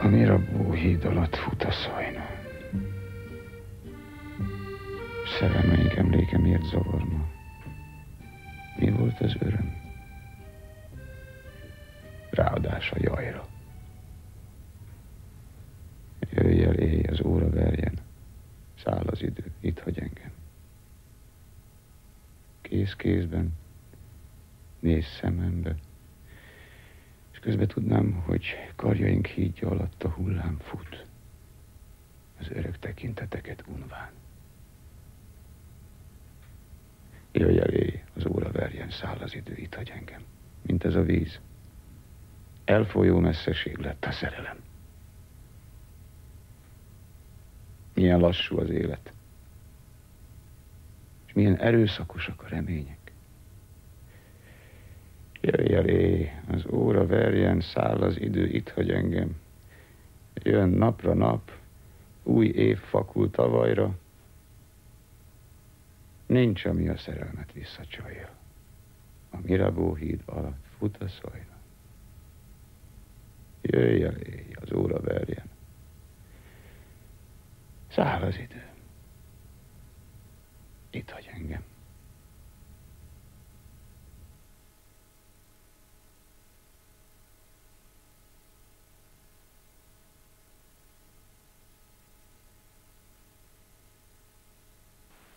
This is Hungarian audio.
Mirabeau híd alatt fut a szajna. Szerelmeink emléke miért zavarna? Mi volt az öröm? Ráadás a jajra. Jöjj el, éj, az óra verjen. Száll az idő, itt hagy engem. Kéz kézben, nézz szemembe, és közben tudnám, hogy karjaink hídja alatt a hullám fut, az örök tekinteteket unván. Jöjj el, éj, az óra verjen, száll az idő, itt hagy engem. Mint ez a víz. Elfolyó messzeség lett a szerelem. Milyen lassú az élet. És milyen erőszakosak a remények. Jöjj el, éj, az óra verjen, száll az idő, itt hagy engem. Jön napra nap, új év fakul tavalyra. Nincs, ami a szerelmet visszacsalja. A Mirabeau híd alatt fut a szajna. Jöjj el, éj, az óra verjen. Száll az idő.